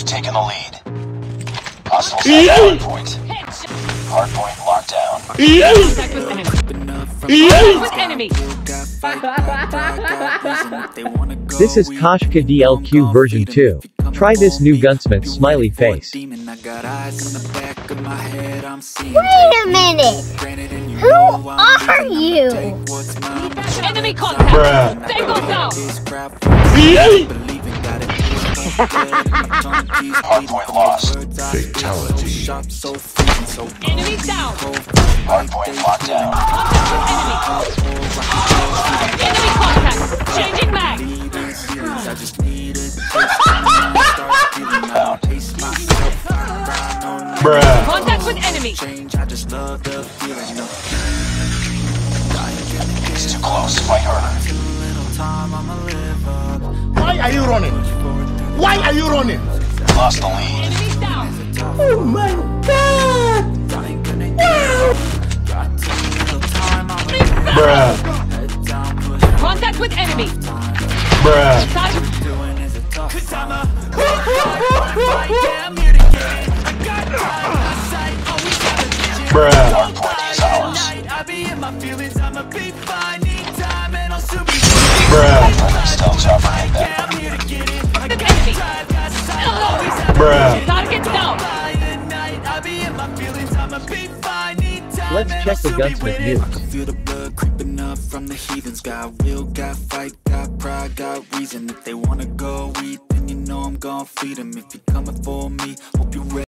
You've taken the lead. Hostiles have hardpoint. Hardpoint lockdown. With enemy. This is Koshka DLQ version 2. Try this new gunsmith smiley face. Wait a minute! Who are you? Enemy contact. Tango down. Hardpoint lost. Fatality. Enemy down. Hardpoint lockdown. Enemy contact. Changing mag. Found. Contact with enemy. It's too close. Fight harder. Why are you running? Why are you running? Lost the lead. Enemy down. Oh my god! Contact with enemy. Hardpoint is ours. Friendly stealth chopper inbound. With enemy. Target down. Let's check the gunsmith news. Feel the blood creeping up from the heathens. Got will, got fight, got pride, got reason. If they wanna go eat, then you know I'm gon' feed them. If you're coming for me, hope you're ready.